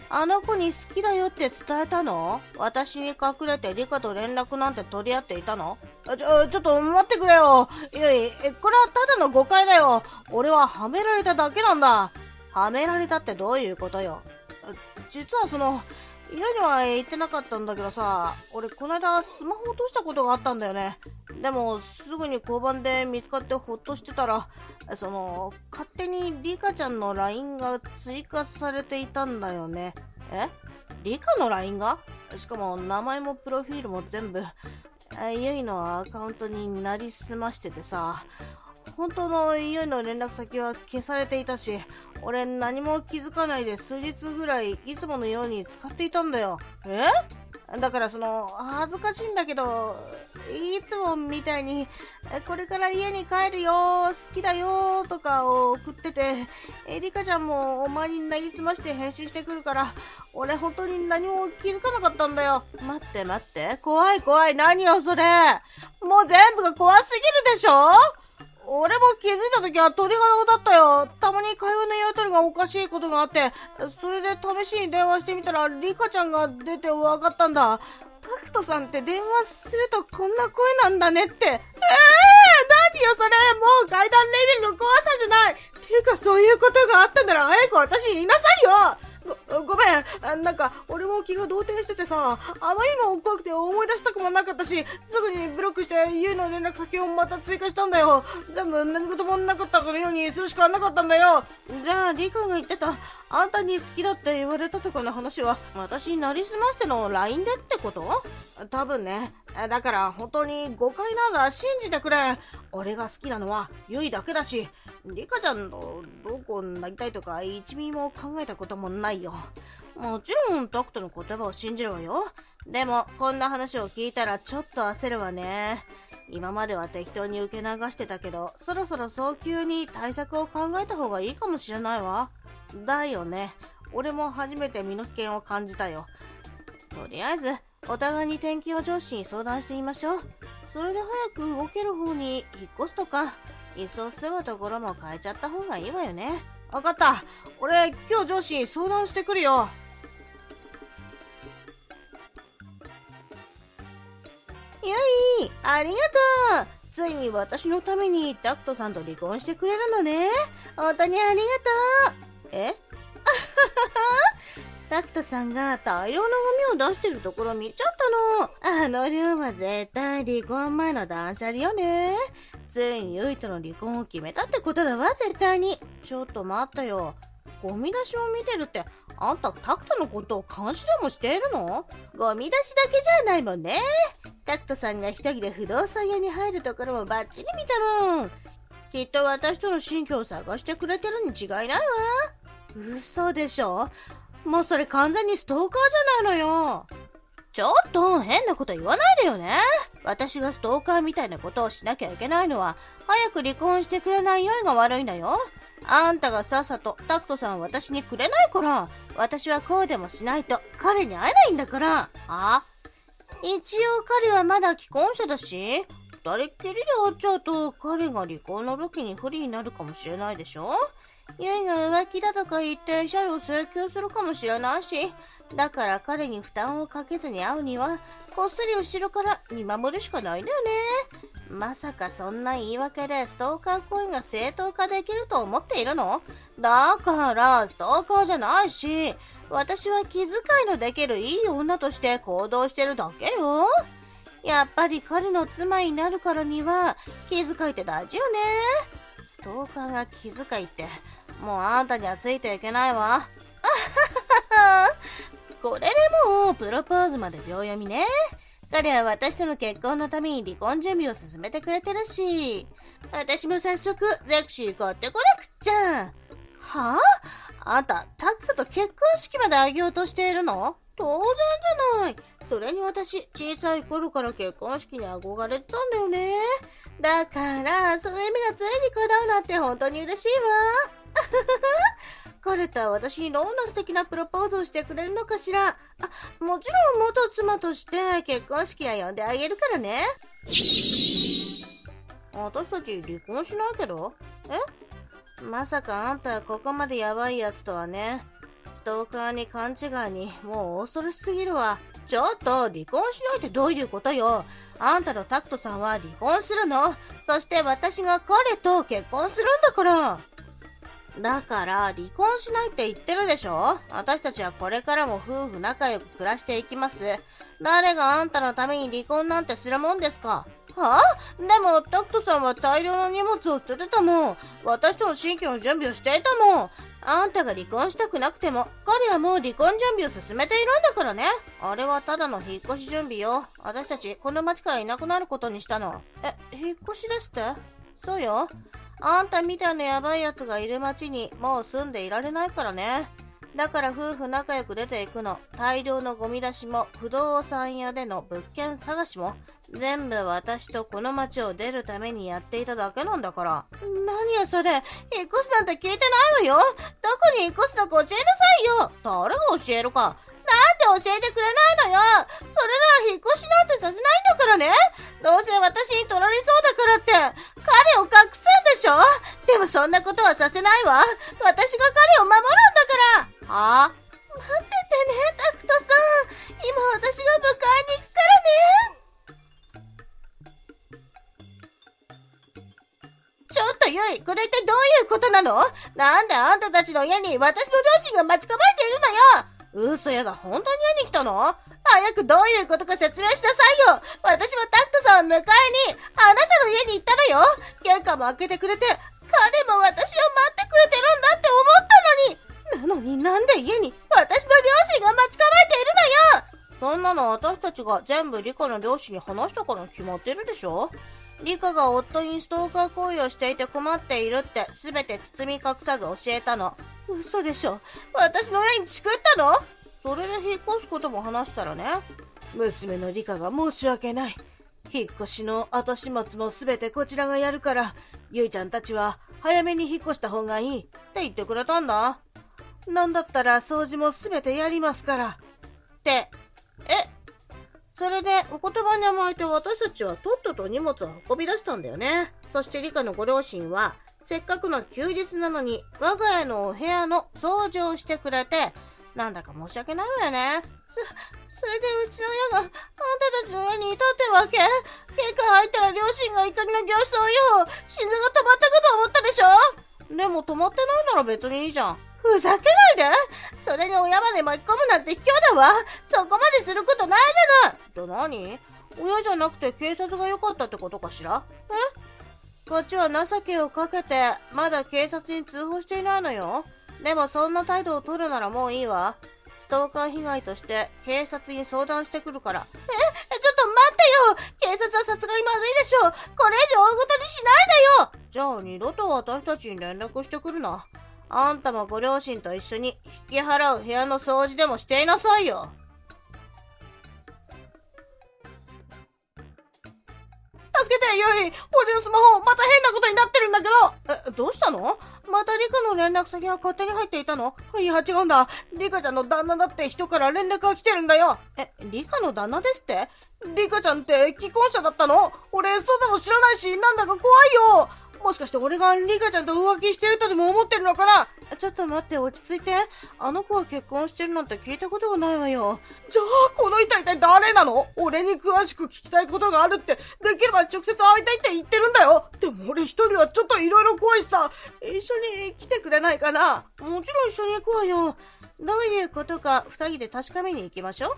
あの子に好きだよって伝えたの？私に隠れてリカと連絡なんて取り合っていたの？あちょ、ちょっと待ってくれよ。いやいや、これはただの誤解だよ。俺ははめられただけなんだ。はめられたってどういうことよ？実はその、家には行ってなかったんだけどさ、俺この間スマホ落としたことがあったんだよね。でもすぐに交番で見つかってほっとしてたら、その勝手にリカちゃんの ライン が追加されていたんだよね。え？リカの ライン が？しかも名前もプロフィールも全部ユイのアカウントになりすましててさ、本当のユイの連絡先は消されていたし、俺何も気づかないで数日ぐらいいつものように使っていたんだよ。え？だからその、恥ずかしいんだけど、いつもみたいに、これから家に帰るよ、好きだよとかを送ってて、リカちゃんもお前になりすまして返信してくるから、俺本当に何も気づかなかったんだよ。待って待って、怖い怖い、何よそれ。もう全部が怖すぎるでしょ？俺も気づいた時は鳥肌だったよ。たまに会話のやりとりがおかしいことがあって、それで試しに電話してみたらリカちゃんが出て分かったんだ。タクトさんって電話するとこんな声なんだねって。えー、何よそれ。もう階段レベルの怖さじゃない。ていうかそういうことがあったなら早く私に言いなさいよ。ご、ごめん。なんか、俺も気が動転しててさ、あまりにも怖くて思い出したくもなかったし、すぐにブロックして家の連絡先をまた追加したんだよ。全部何事もなかったかのようにするしかなかったんだよ。じゃあ、リカが言ってた、あんたに好きだって言われたとかの話は、私になりすましての ライン でってこと？多分ね。だから本当に誤解なんだ。信じてくれ。俺が好きなのはユイだけだし、リカちゃんとどうこうなりたいとか一ミリも考えたこともないよ。もちろんタクトの言葉を信じるわよ。でもこんな話を聞いたらちょっと焦るわね。今までは適当に受け流してたけど、そろそろ早急に対策を考えた方がいいかもしれないわ。だよね。俺も初めて身の危険を感じたよ。とりあえずお互いに転勤を上司に相談してみましょう。それで早く動ける方に引っ越すとか、椅子を住むところも変えちゃった方がいいわよね。わかった。俺今日上司に相談してくるよ。ゆい、ありがとう。ついに私のためにタクトさんと離婚してくれるのね。本当にありがとう。え？タクトさんが大量のゴミを出してるところ見ちゃったの。あの量は絶対離婚前の断捨離よね。ついにユイとの離婚を決めたってことだわ、絶対に。ちょっと待ったよ。ゴミ出しを見てるって、あんたタクトのことを監視でもしているの？ゴミ出しだけじゃないもんね。タクトさんが一人で不動産屋に入るところもバッチリ見たもん。きっと私との新居を探してくれてるに違いないわ。嘘でしょ？もうそれ完全にストーカーじゃないのよ。ちょっと変なこと言わないでよね。私がストーカーみたいなことをしなきゃいけないのは、早く離婚してくれないよいが悪いんだよ。あんたがさっさとタクトさんを私にくれないから、私はこうでもしないと彼に会えないんだから。あ？一応彼はまだ既婚者だし、二人っきりで会っちゃうと彼が離婚の時に不利になるかもしれないでしょ。ユイが浮気だとか言ってシャルを請求するかもしれないし、だから彼に負担をかけずに会うには、こっそり後ろから見守るしかないんだよね。まさかそんな言い訳でストーカー行為が正当化できると思っているの？だからストーカーじゃないし、私は気遣いのできるいい女として行動してるだけよ。やっぱり彼の妻になるからには気遣いって大事よね。ストーカーが気遣いって、もうあんたにはついていけないわ。これでもうプロポーズまで秒読みね。彼は私との結婚のために離婚準備を進めてくれてるし、私も早速ゼクシー買ってこなくっちゃ。はあ？あんたタクトと結婚式まであげようとしているの？当然じゃない。それに私小さい頃から結婚式に憧れてたんだよね。だからその夢がついに叶うなんて本当に嬉しいわ。彼とは私にどんな素敵なプロポーズをしてくれるのかしら。あ、もちろん元妻として結婚式は呼んであげるからね。私たち離婚しないけど？え？まさかあんたここまでヤバいやつとはね。 ストーカーに勘違いにもう恐ろしすぎるわ。ちょっと離婚しないってどういうことよ。あんたとタクトさんは離婚するの。そして私が彼と結婚するんだから。だから離婚しないって言ってるでしょ。私たちはこれからも夫婦仲良く暮らしていきます。誰があんたのために離婚なんてするもんですか。はあ、でもタクトさんは大量の荷物を捨ててたもん。私との新居の準備をしていたもん。あんたが離婚したくなくても彼はもう離婚準備を進めているんだからね。あれはただの引っ越し準備よ。私たちこの町からいなくなることにしたの。え、引っ越しですって？そうよ。あんたみたいなヤバいやつがいる町にもう住んでいられないからね。だから夫婦仲良く出ていくの。大量のゴミ出しも不動産屋での物件探しも全部私とこの町を出るためにやっていただけなんだから。何やそれ、引っ越すなんて聞いてないわよ。どこに引っ越すのか教えなさいよ。誰が教えるか。なんで教えてくれないのよ。それなら引っ越しなんてさせないんだからね。どうせ私に取られそうだからって彼を隠すんでしょ。でもそんなことはさせないわ。私が彼を守るんだから。はあ、待っててね、タクトさん。今私が迎えに行くからね。ちょっとユイ、これ一体どういうことなの？なんであんたたちの家に私の両親が待ち構えているのよ。嘘やだ、本当に家に来たの？早くどういうことか説明しなさいよ。私はタクトさんを迎えにあなたの家に行ったのよ。玄関も開けてくれて、彼も私を待ってくれてるんだって思ったのに。なのになんで家に私の両親が待ち構えているのよ。そんなの私たちが全部リカの両親に話したから決まってるでしょ。リカが夫にストーカー行為をしていて困っているって全て包み隠さず教えたの。嘘でしょ。私の家にチクったの？それで引っ越すことも話したらね。娘のリカが申し訳ない。引っ越しの後始末も全てこちらがやるから、ゆいちゃんたちは早めに引っ越した方がいいって言ってくれたんだ。なんだったら掃除も全てやりますから。って、え、それでお言葉に甘えて私たちはとっとと荷物を運び出したんだよね。そしてリカのご両親はせっかくの休日なのに我が家のお部屋の掃除をしてくれて、なんだか申し訳ないわよね。そ、それでうちの親があんたたちの家にいたってわけ？玄関入ったら両親が怒りの形相よ。心臓が止まったかと思ったでしょ。でも止まってないなら別にいいじゃん。ふざけないで。それに親まで巻き込むなんて卑怯だわ。そこまですることないじゃない。じゃあ何？親じゃなくて警察が良かったってことかしら？え？こっちは情けをかけてまだ警察に通報していないのよ。でもそんな態度を取るならもういいわ。ストーカー被害として警察に相談してくるから。え、ちょっと待ってよ。警察はさすがにまずいでしょ。これ以上大ごとにしないでよ。じゃあ二度と私たちに連絡してくるな。あんたもご両親と一緒に引き払う部屋の掃除でもしていなさいよ。助けて、ユイ。俺のスマホ、また変なことになってるんだけど。え、どうしたの？またリカの連絡先が勝手に入っていたの？いや、違うんだ。リカちゃんの旦那だって人から連絡が来てるんだよ。え、リカの旦那ですって？リカちゃんって既婚者だったの？俺、そんなの知らないし、なんだか怖いよ。もしかして俺がリカちゃんと浮気してるとでも思ってるのかな？ちょっと待って、落ち着いて。あの子は結婚してるなんて聞いたことがないわよ。じゃあ、この人一体誰なの？俺に詳しく聞きたいことがあるって、できれば直接会いたいって言ってるんだよ。でも俺一人はちょっと色々怖いしさ、一緒に来てくれないかな？もちろん一緒に行くわよ。どういうことか二人で確かめに行きましょう。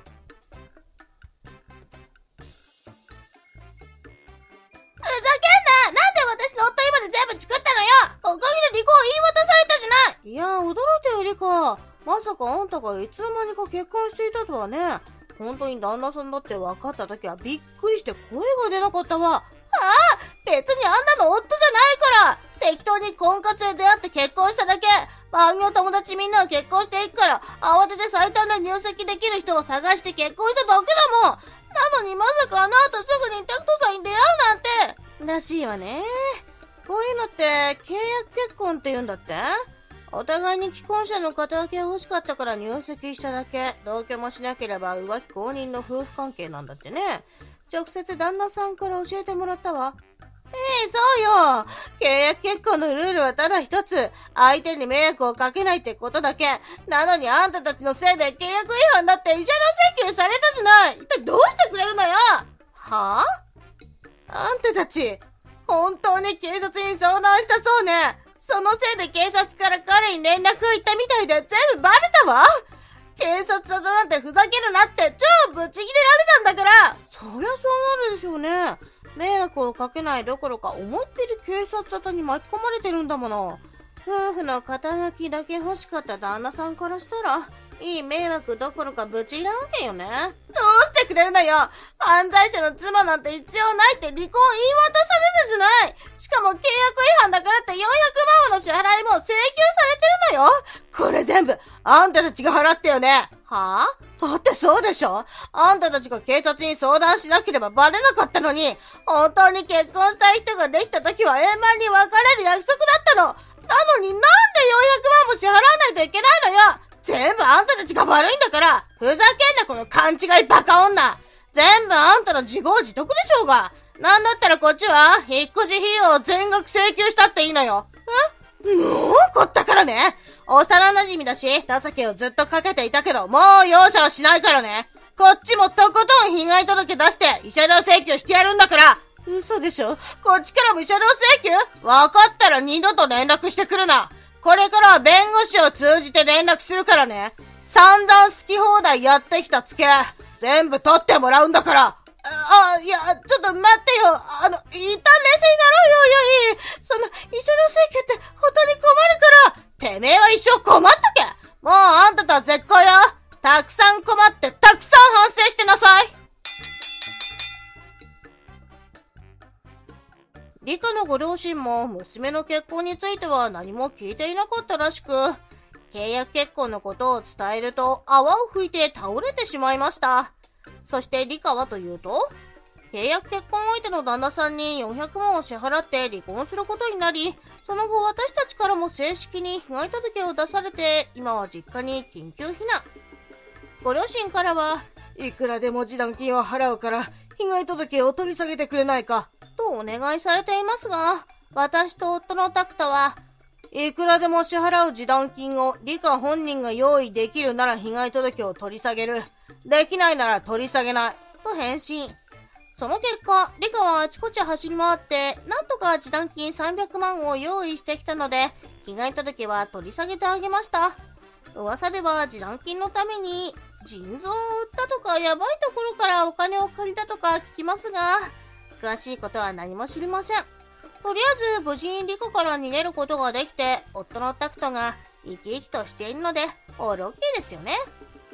ふざけんな！なんで私の夫にまで全部チクったのよ！おかげで離婚言い渡されたじゃない！いや、驚いたよ、リカ。まさかあんたがいつの間にか結婚していたとはね。本当に旦那さんだって分かった時はびっくりして声が出なかったわ。ああ、別にあんなの夫じゃないから。適当に婚活で出会って結婚しただけ。周りの友達みんなが結婚していくから、慌てて最短で入籍できる人を探して結婚しただけだもん。なのにまさかあの後すぐにタクトさんに出会うなんて。らしいわね。こういうのって契約結婚って言うんだって？お互いに既婚者の肩書きが欲しかったから入籍しただけ。同居もしなければ浮気公認の夫婦関係なんだってね。直接旦那さんから教えてもらったわ。 ええ、そうよ。契約結婚のルールはただ一つ。相手に迷惑をかけないってことだけ。なのにあんたたちのせいで契約違反だって慰謝料請求されたじゃない。一体どうしてくれるのよ。はぁ、あんたたち、本当に警察に相談したそうね。そのせいで警察から彼に連絡が行ったみたいで全部バレたわ。警察沙汰なんてふざけるなって超ブチギレられたんだから。そりゃそうなるでしょうね。迷惑をかけないどころか思いっきり警察沙汰に巻き込まれてるんだもの。夫婦の肩書きだけ欲しかった旦那さんからしたら、いい迷惑どころかぶち切れなわけよね。どうしてくれるのよ。犯罪者の妻なんて必要ないって離婚言い渡されるじゃない。しかも契約違反だからってよんひゃくまんもの支払いも請求されてるのよ。これ全部あんたたちが払ったよね。はぁ、だってそうでしょ。あんたたちが警察に相談しなければバレなかったのに、本当に結婚したい人ができた時は円満に別れる約束だったの。なのになんでよんひゃくまんも支払わないといけないのよ。全部あんたたちが悪いんだから。ふざけんなこの勘違いバカ女。全部あんたの自業自得でしょうが。なんだったらこっちは引っ越し費用を全額請求したっていいのよ。え？もうこったからね。幼馴染だし、情けをずっとかけていたけど、もう容赦はしないからね。こっちもとことん被害届出して慰謝料請求してやるんだから。嘘でしょ。こっちからも慰謝料請求？わかったら二度と連絡してくるな。これからは弁護士を通じて連絡するからね。散々好き放題やってきたツケ、全部取ってもらうんだから。あ、いや、ちょっと待ってよ。あの、一旦冷静になろうよ、よい。その、慰謝料請求って本当に困るから。てめえは一生困っとけ。もうあんたとは絶交よ。たくさん困ってたくさん反省してなさい。リカのご両親も娘の結婚については何も聞いていなかったらしく、契約結婚のことを伝えると泡を吹いて倒れてしまいました。そしてリカはというと、契約結婚相手の旦那さんによんひゃくまんを支払って離婚することになり、その後私たちからも正式に被害届を出されて、今は実家に緊急避難。ご両親からは、いくらでも示談金を払うから被害届を取り下げてくれないかとお願いされていますが、私と夫のタクトは、いくらでも支払う示談金をリカ本人が用意できるなら被害届を取り下げる。できないなら取り下げない。と返信。その結果、リカはあちこち走り回って、なんとか示談金さんびゃくまんを用意してきたので、被害届は取り下げてあげました。噂では示談金のために、腎臓を売ったとかやばいところからお金を借りたとか聞きますが、詳しいことは何も知りません。とりあえず無事にリカから逃げることができて、夫のタクトが生き生きとしているので、オールオッケーですよね。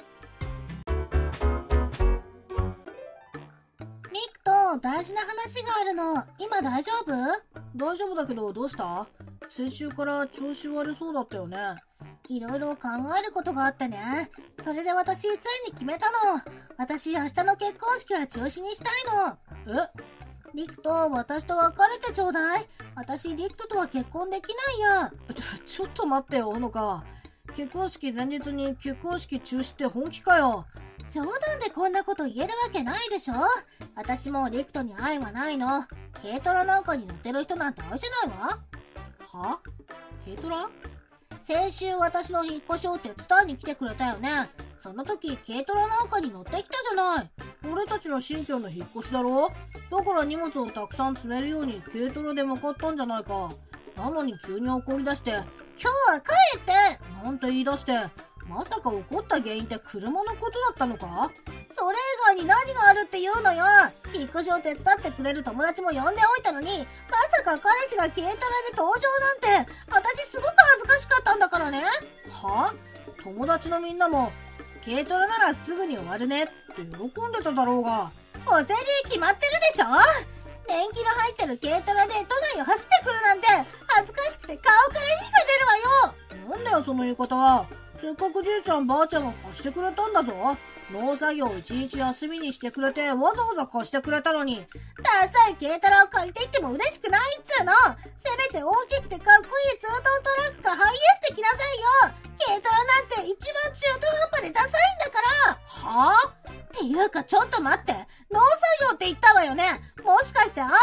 リクと大事な話があるの。今大丈夫？ 大丈夫だけどどうした？先週から調子悪そうだったよね。 いろいろ考えることがあってね。それで私ついに決めたの。私明日の結婚式は中止にしたいの。 え？ リクと私と別れてちょうだい。私リクととは結婚できないや。 ちょ、ちょっと待ってよ、ほのか。結婚式前日に結婚式中止って本気かよ。 冗談でこんなこと言えるわけないでしょ。私もリクとに愛はないの。軽トラなんかに乗ってる人なんて愛せないわ。 は？軽トラ？ 先週私の引っ越しを手伝いに来てくれたよね。その時軽トラなんかに乗ってきたじゃない。 俺たちの新居の引っ越しだろ？だから荷物をたくさん積めるように軽トラで向かったんじゃないか。なのに急に怒り出して、今日は帰ってなんて言い出して、まさか怒った原因って車のことだったのか？ それ以外に何があるって言うのよ。引っ越しを手伝ってくれる友達も呼んでおいたのに、まさか彼氏が軽トラで登場なんて、私すごく恥ずかしかったんだからね。 は？友達のみんなも、軽トラならすぐに終わるねって喜んでただろうが。 お世辞決まってるでしょ。年季の入ってる軽トラで都内を走ってくるなんて恥ずかしくて顔から火が出るわよ。 なんだよその言い方は。せっかくじいちゃんばあちゃんが貸してくれたんだぞ。農作業一日休みにしてくれてわざわざ貸してくれたのに。 ダサい軽トラを借りていっても嬉しくないっつうの。せめて大きくてかっこいいツートントラックかハイエースで来なさいよ。軽トラなんて一番中途半端でダサいんだから。はぁ？っていうかちょっと待って。農作業って言ったわよね。もしかしてあんたのお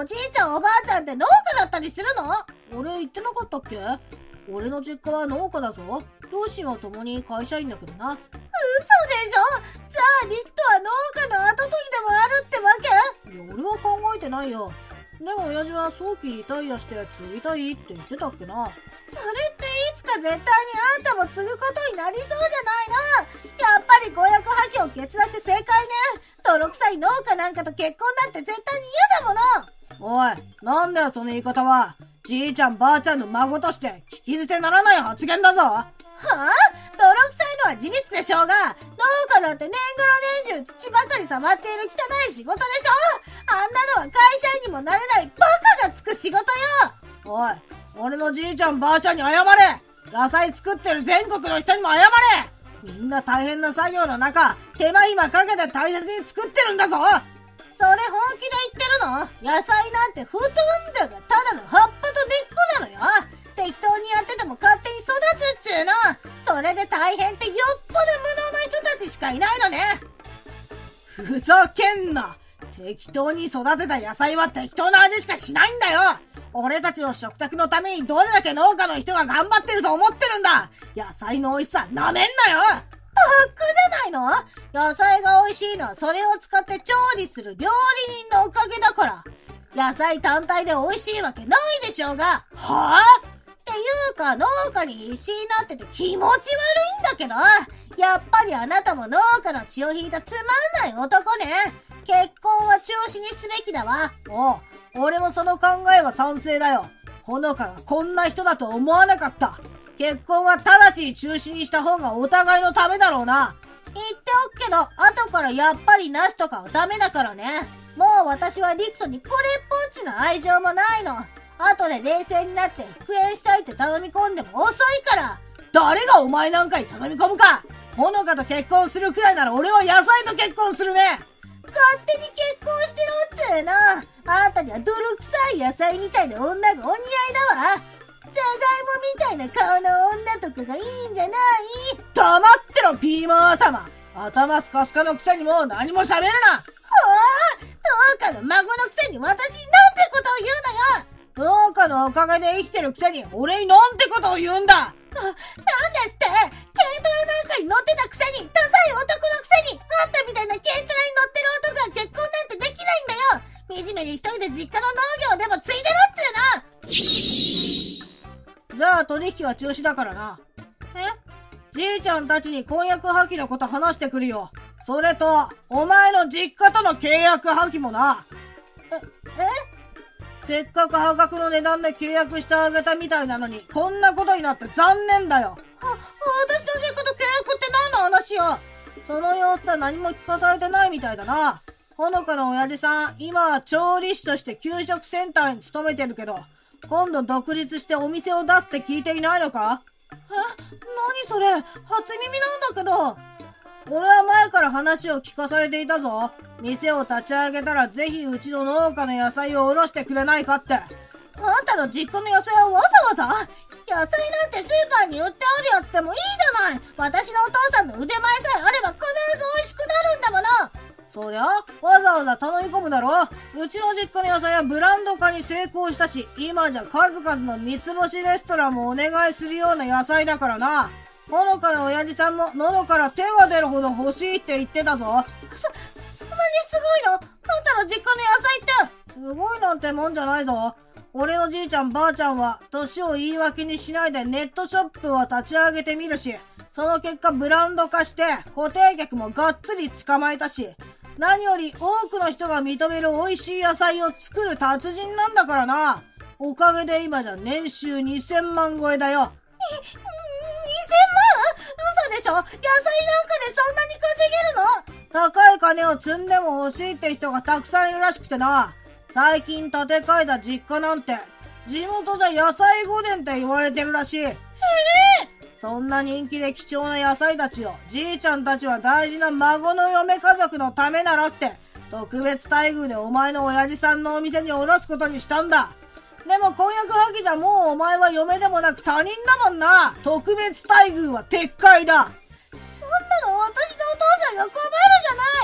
おじいちゃんおばあちゃんって農家だったりするの？ 俺言ってなかったっけ？俺の実家は農家だぞ。両親は共に会社員だけどな。 嘘でしょ？じゃあリクとは農家の跡取りでもあるってわけ？ いや、俺は考えてないよ。でも親父は早期リタイアして継ぎたいって言ってたっけな。 それっていつか絶対にあんたも継ぐことになりそうじゃないの？やっぱり婚約破棄を決断して正解ね。泥臭い農家なんかと結婚なんて絶対に嫌だもの。おい、なんだよその言い方は。じいちゃんばあちゃんの孫として聞き捨てならない発言だぞ。はぁ、あ、泥臭いのは事実でしょうが、農家なんて年がら年中土ばかり触っている汚い仕事でしょ。あんなのは会社員にもなれないバカがつく仕事よ。 おい、俺のじいちゃんばあちゃんに謝れ。野菜作ってる全国の人にも謝れ。みんな大変な作業の中、手間暇かけて大切に作ってるんだぞ。 それ本気で言ってるの？野菜なんてほとんどがただの葉っぱと根っこなのよ。適当にやってても勝手に育つっちゅうの。それで大変ってよっぽど無能な人たちしかいないのね。 ふざけんな。適当に育てた野菜は適当な味しかしないんだよ。俺たちの食卓のためにどれだけ農家の人が頑張ってると思ってるんだ。野菜の美味しさなめんなよ。 バカじゃないの？野菜が美味しいのはそれを使って調理する料理人のおかげだから。野菜単体で美味しいわけないでしょうが。 はぁ？ っていうか農家に必死になってて気持ち悪いんだけど、やっぱりあなたも農家の血を引いたつまんない男ね。結婚は中止にすべきだわ。 おう、俺もその考えは賛成だよ。ほのかがこんな人だと思わなかった。結婚は直ちに中止にした方がお互いのためだろうな。 言っておくけど、後からやっぱりなしとかはダメだからね。もう私はリクトにこれっぽっちの愛情もないの。後で冷静になって復縁したいって頼み込んでも遅いから。 誰がお前なんかに頼み込むか。ほのかと結婚するくらいなら俺は野菜と結婚するね。 勝手に結婚してろっつうの。あんたには泥臭い野菜みたいな女がお似合いだわ。じゃがいもみたいな顔の女とかがいいんじゃない？ 黙ってろピーマン頭。頭スカスカのくせにもう何も喋るな。 はあ、農家の孫のくせに私になんてことを言うのよ。 農家のおかげで生きてるくせに俺になんてことを言うんだ。 なんですって？軽トラなんかに乗ってたくせに、ダサい男のくせに、あんたみたいな軽トラに乗ってる男が結婚なんてできないんだよ。惨めに一人で実家の農業でも継いでろっつうの。 じゃあ取引は中止だからな。 え？ じいちゃんたちに婚約破棄のこと話してくるよ。それと、お前の実家との契約破棄もな。 え、え？ せっかく破格の値段で契約してあげたみたいなのに、こんなことになって残念だよ。は、 私の実家と契約って何の話よ。 その様子は何も聞かされてないみたいだな。ほのかの親父さん、今は調理師として給食センターに勤めてるけど、今度独立してお店を出すって聞いていないのか？ え、何それ？初耳なんだけど。 俺は前から話を聞かされていたぞ。店を立ち上げたらぜひうちの農家の野菜をおろしてくれないかって。 あんたの実家の野菜はわざわざ？野菜なんてスーパーに売ってあるやつでもいいじゃない。私のお父さんの腕前さえあれば必ず美味しくなるんだもの。 そりゃ、わざわざ頼み込むだろ。うちの実家の野菜はブランド化に成功したし、今じゃ数々の三つ星レストランもお願いするような野菜だからな。ほのかの親父さんも喉から手が出るほど欲しいって言ってたぞ。 そ、そんなにすごいの？あんたの実家の野菜って。 すごいなんてもんじゃないぞ。俺のじいちゃんばあちゃんは年を言い訳にしないでネットショップを立ち上げてみるし、その結果ブランド化して固定客もがっつり捕まえたし、何より多くの人が認める美味しい野菜を作る達人なんだからな。おかげで今じゃ年収にせんまん超えだよ。に、にせんまん？ 嘘でしょ？野菜なんかでそんなに稼げるの？ 高い金を積んでも欲しいって人がたくさんいるらしくてな。最近建て替えた実家なんて、地元じゃ野菜御殿って言われてるらしい。へえ！そんな人気で貴重な野菜たちを、じいちゃんたちは大事な孫の嫁家族のためならって、特別待遇でお前の親父さんのお店におろすことにしたんだ。でも婚約破棄じゃもうお前は嫁でもなく他人だもんな。特別待遇は撤回だ。 そんなの私のお父さんが困るじゃない。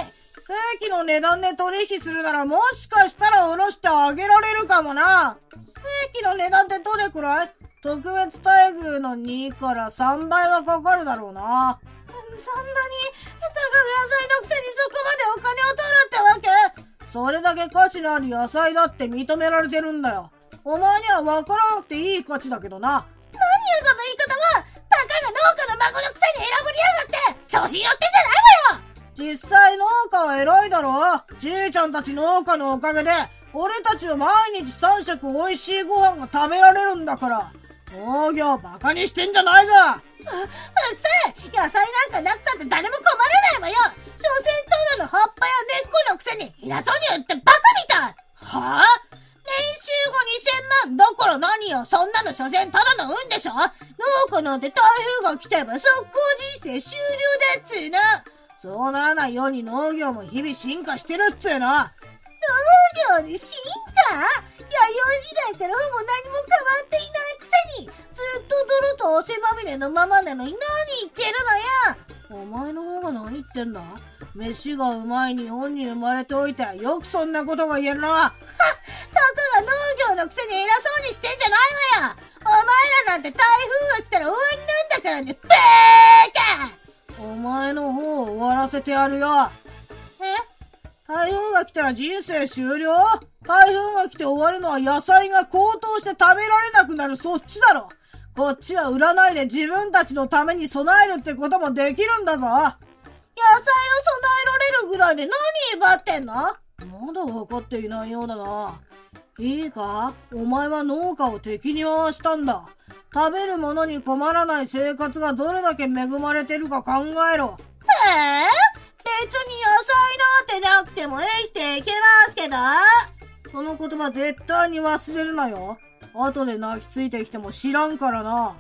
正規の値段で取引するならもしかしたら下ろしてあげられるかもな。正規の値段ってどれくらい？特別待遇のにからさんばいはかかるだろうな。 そんなに、たかが野菜のくせにそこまでお金を取るってわけ？ それだけ価値のある野菜だって認められてるんだよ。お前には分からなくていい価値だけどな。 何よその言い方は。たかが農家の孫のくせに選ぶりやがって、調子に乗ってんじゃないわよ。 実際農家は偉いだろ。じいちゃんたち農家のおかげで俺たちは毎日さん食美味しいご飯が食べられるんだから。農業バカにしてんじゃないぞ。 う、うっせえ、野菜なんかなくたって誰も困らないわよ。所詮ただの葉っぱや根っこのくせに偉そうに言ってバカみたい。はぁ、あ、年収後にせんまんだから何よ。そんなの所詮ただの運でしょ。農家なんて台風が来ちゃえば速攻人生終了だっつーの。 そうならないように農業も日々進化してるっつうの。 農業に進化？弥生時代からほぼ何も変わっていないくせに、ずっと泥と汗まみれのままなのに何言ってるのよ。 お前の方が何言ってんだ？飯がうまい日本に生まれておいてよくそんなことが言えるな。はっ、 たかが農業のくせに偉そうにしてんじゃないわよ。お前らなんて台風が来たら終わりなんだからね、ベーカ。 お前の方を終わらせてやるよ。 え？ 台風が来たら人生終了？台風が来て終わるのは野菜が高騰して食べられなくなるそっちだろ。こっちは売らないで自分たちのために備えるってこともできるんだぞ。野菜を備えられるぐらいで何威張ってんの？ まだ分かっていないようだな。いいか？お前は農家を敵に回したんだ。食べるものに困らない生活がどれだけ恵まれてるか考えろ。 へえ、別に野菜なんてなくても生きていけますけど。 その言葉絶対に忘れるなよ。後で泣きついてきても知らんからな。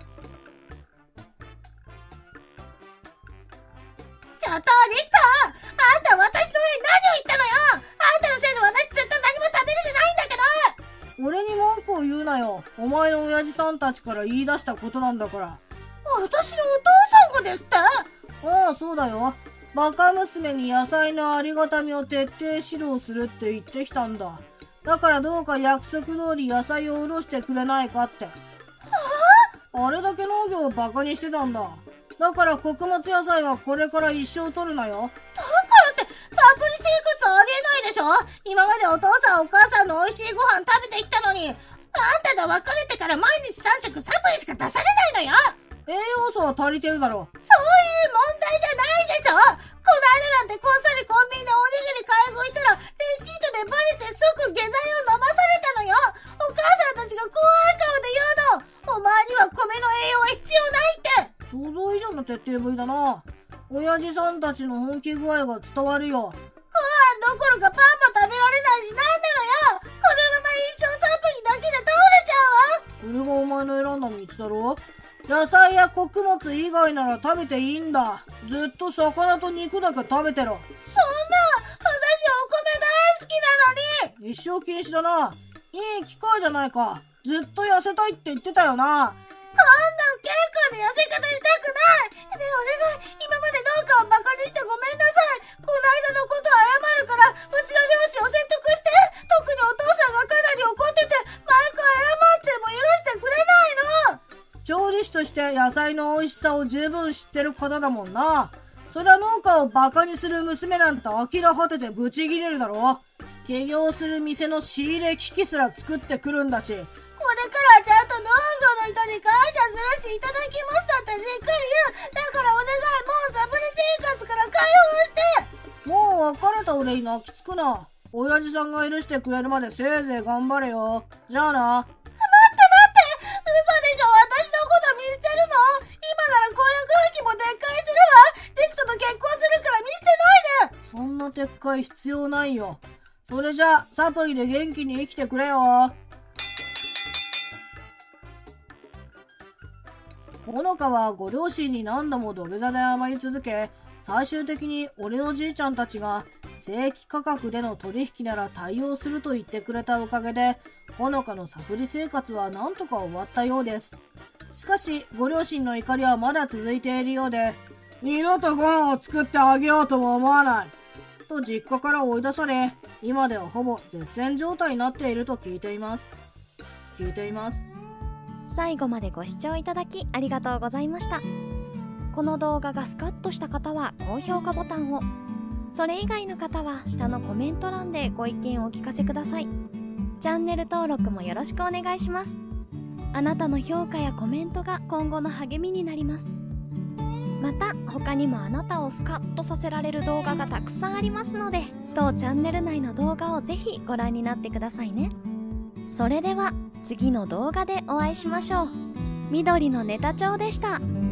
ちょっとリクト、あんた私の上に何を言ったのよ。あんたのせいで私ずっと何も食べれてないんだけど。 俺に文句を言うなよ。お前の親父さんたちから言い出したことなんだから。 私のお父さんがですって？ ああ、そうだよ。バカ娘に野菜のありがたみを徹底指導するって言ってきたんだ。だからどうか約束通り野菜をおろしてくれないかって。はあ？あれだけ農業をバカにしてたんだ。だから穀物野菜はこれから一生取るなよ。 だからってサプリ生活ありえないでしょ。今までお父さんお母さんの美味しいご飯食べてきたのに、あんたと別れてから毎日さん食サプリしか出されないのよ。 栄養素は足りてるだろ。 そういう問題じゃないでしょ。この間なんてこっそりコンビニでおにぎり買い食いしたらレシートでバレて即下剤を飲まされたのよ。お母さんたちが怖い顔で言うの。お前には米の栄養は必要ないって。 想像以上の徹底ぶりだな。親父さんたちの本気具合が伝わるよ。 ご飯どころかパンも食べられないしなんなのよ。このまま一生サプリだけで倒れちゃうわ。 それがお前の選んだ道だろ。野菜や穀物以外なら食べていいんだ。ずっと魚と肉だけ食べてろ。 そんな、私お米大好きなのに。 一生禁止だな。いい機会じゃないか。ずっと痩せたいって言ってたよな。 こんな健康な痩せ方したくない。ねえお願い、今まで農家をバカにしてごめんなさい。この間のこと謝るから、うちの両親を説得して。特にお父さんがかなり怒ってて、毎回謝っても許してくれないの。 調理師として野菜の美味しさを十分知ってる方だもんな。そりゃ農家をバカにする娘なんて呆ら果ててブチギレるだろ。起業する店の仕入れ機器すら作ってくるんだし。 これからはちゃんと農業の人に感謝するし、いただきますだってしっかり言う。だからお願い、もうサプリ生活から解放して。 もう別れた俺に泣きつくな。親父さんが許してくれるまでせいぜい頑張れよ。じゃあな。 待って待って、嘘でしょ。私のこと見捨てるの？今なら婚約破棄も撤回するわ。リクトと結婚するから見捨てないで。 そんな撤回必要ないよ。それじゃあサプリで元気に生きてくれよ。ほのかはご両親に何度も土下座で謝り続け、最終的に俺のじいちゃんたちが正規価格での取引なら対応すると言ってくれたおかげで、ほのかのサプリ生活はなんとか終わったようです。しかしご両親の怒りはまだ続いているようで、二度とご飯を作ってあげようとも思わない。 と実家から追い出され、今ではほぼ絶縁状態になっていると聞いています。聞いています。 最後までご視聴いただきありがとうございました。この動画がスカッとした方は高評価ボタンを、それ以外の方は下のコメント欄でご意見をお聞かせください。チャンネル登録もよろしくお願いします。あなたの評価やコメントが今後の励みになります。また他にもあなたをスカッとさせられる動画がたくさんありますので、当チャンネル内の動画をぜひご覧になってくださいね。それでは次の動画でお会いしましょう。緑のネタ帳でした。